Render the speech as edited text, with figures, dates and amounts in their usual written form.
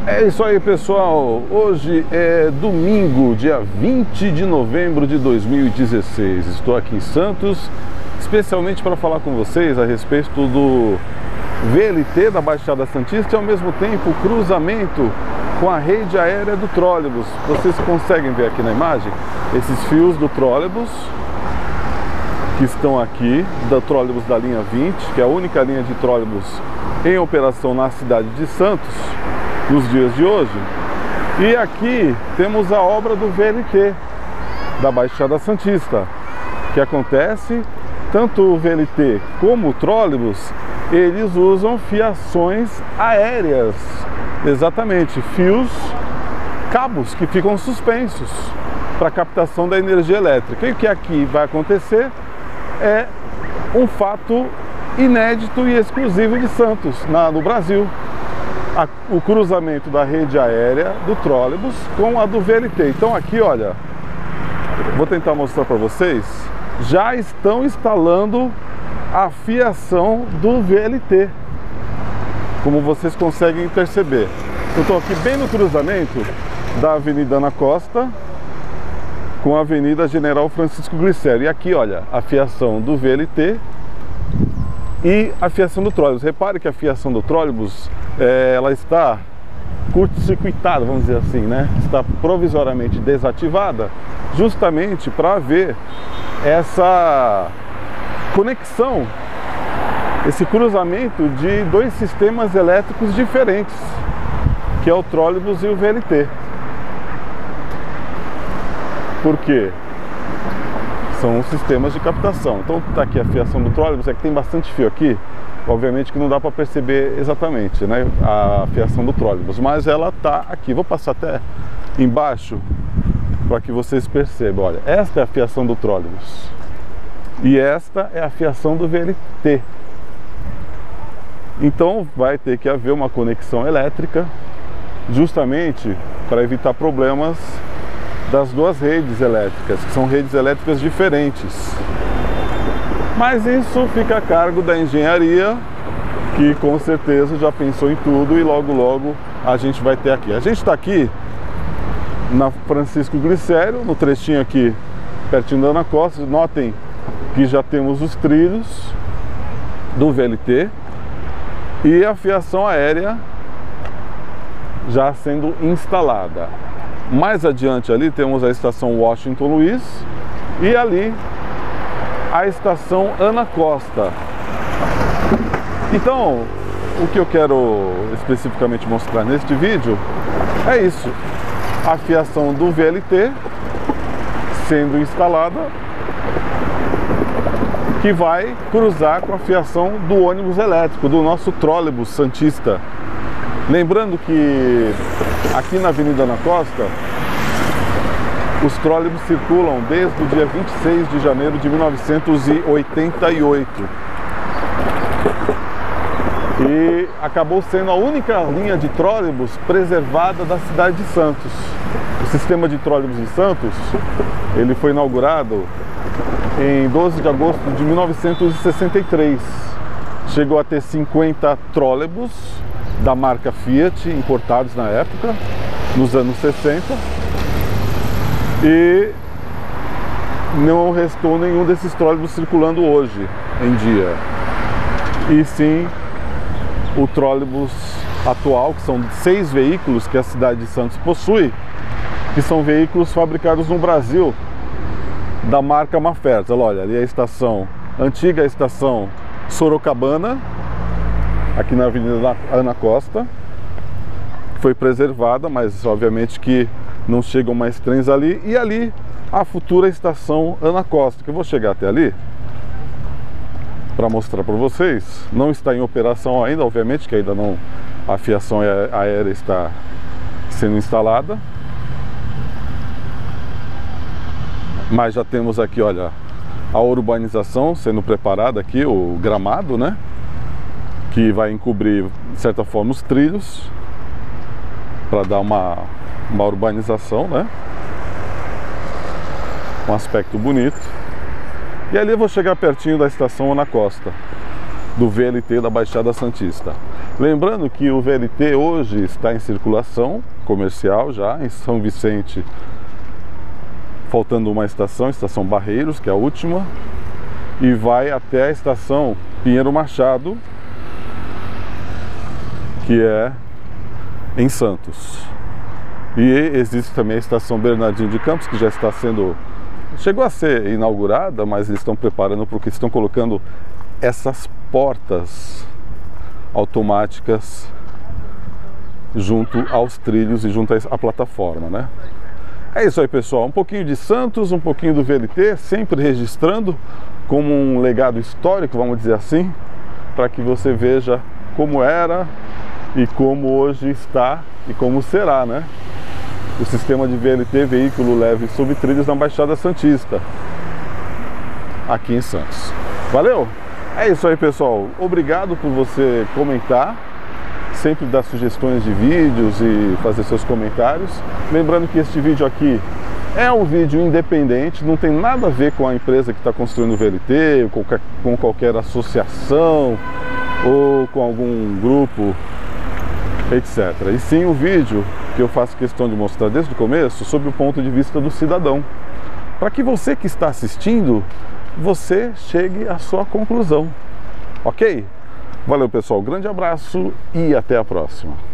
É isso aí, pessoal. Hoje é domingo, dia 20 de novembro de 2016. Estou aqui em Santos, especialmente para falar com vocês a respeito do VLT da Baixada Santista e ao mesmo tempo o cruzamento com a rede aérea do trólebus. Vocês conseguem ver aqui na imagem esses fios do trólebus que estão aqui, da trólebus da linha 20, que é a única linha de trólebus em operação na cidade de Santos nos dias de hoje. E aqui temos a obra do VLT da Baixada Santista, que acontece tanto o VLT como o trólebus, eles usam fiações aéreas, exatamente, fios, cabos que ficam suspensos para captação da energia elétrica. E o que aqui vai acontecer é um fato inédito e exclusivo de Santos, no Brasil. O cruzamento da rede aérea do trólebus com a do VLT. Então aqui, olha, vou tentar mostrar para vocês, já estão instalando a fiação do VLT, como vocês conseguem perceber. Eu estou aqui bem no cruzamento da Avenida Ana Costa com a Avenida General Francisco Glicério. E aqui, olha, a fiação do VLT e a fiação do trólebus. Repare que a fiação do trólebus, ela está curto-circuitada, vamos dizer assim, né? Está provisoriamente desativada, justamente para haver essa conexão, esse cruzamento de dois sistemas elétricos diferentes, que é o trólebus e o VLT. Por quê? São sistemas de captação. Então está aqui a fiação do trólebus, é que tem bastante fio aqui, obviamente que não dá para perceber exatamente, né, a fiação do trólebus, mas ela está aqui. Vou passar até embaixo para que vocês percebam. Olha, esta é a fiação do trólebus e esta é a fiação do VLT. Então vai ter que haver uma conexão elétrica, justamente para evitar problemas das duas redes elétricas, que são redes elétricas diferentes. Mas isso fica a cargo da engenharia, que com certeza já pensou em tudo e logo logo a gente vai ter aqui. A gente está aqui na Francisco Glicério, no trechinho aqui pertinho da Ana Costa. Notem que já temos os trilhos do VLT e a fiação aérea já sendo instalada. Mais adiante ali temos a estação Washington Luiz e ali a estação Ana Costa. Então, o que eu quero especificamente mostrar neste vídeo é isso: a fiação do VLT sendo instalada, que vai cruzar com a fiação do ônibus elétrico, do nosso trólebus santista. Lembrando que aqui na Avenida Ana Costa, os trólebus circulam desde o dia 26 de janeiro de 1988. E acabou sendo a única linha de trólebus preservada da cidade de Santos. O sistema de trólebus de Santos, ele foi inaugurado em 12 de agosto de 1963. Chegou a ter 50 trólebus da marca Fiat, importados na época, nos anos 60, e não restou nenhum desses trólebus circulando hoje em dia, e sim o trólebus atual, que são 6 veículos que a cidade de Santos possui, que são veículos fabricados no Brasil, da marca Maffertel. Olha, ali é a estação, antiga estação Sorocabana, aqui na Avenida Ana Costa, foi preservada, mas obviamente que não chegam mais trens ali. E ali a futura estação Ana Costa, que eu vou chegar até ali para mostrar para vocês. Não está em operação ainda, obviamente que ainda não, a fiação aérea está sendo instalada, mas já temos aqui, olha, a urbanização sendo preparada aqui, o gramado, né, que vai encobrir, de certa forma, os trilhos para dar uma urbanização, né? Um aspecto bonito. E ali eu vou chegar pertinho da estação Ana Costa, do VLT da Baixada Santista. Lembrando que o VLT hoje está em circulação comercial já em São Vicente, faltando uma estação, Estação Barreiros, que é a última, e vai até a Estação Pinheiro Machado, que é em Santos. E existe também a Estação Bernardino de Campos, que já está sendo... chegou a ser inaugurada, mas eles estão preparando porque estão colocando essas portas automáticas junto aos trilhos e junto à plataforma, né? É isso aí, pessoal. Um pouquinho de Santos, um pouquinho do VLT, sempre registrando como um legado histórico, vamos dizer assim, para que você veja como era e como hoje está e como será, né? O sistema de VLT, veículo leve sob trilhos, na Baixada Santista, aqui em Santos. Valeu? É isso aí, pessoal. Obrigado por você comentar, sempre dar sugestões de vídeos e fazer seus comentários. Lembrando que este vídeo aqui é um vídeo independente, não tem nada a ver com a empresa que está construindo o VLT, com qualquer associação ou com algum grupo, etc. E sim o vídeo que eu faço questão de mostrar desde o começo sob o ponto de vista do cidadão, para que você que está assistindo, você chegue à sua conclusão, ok? Valeu, pessoal, grande abraço e até a próxima.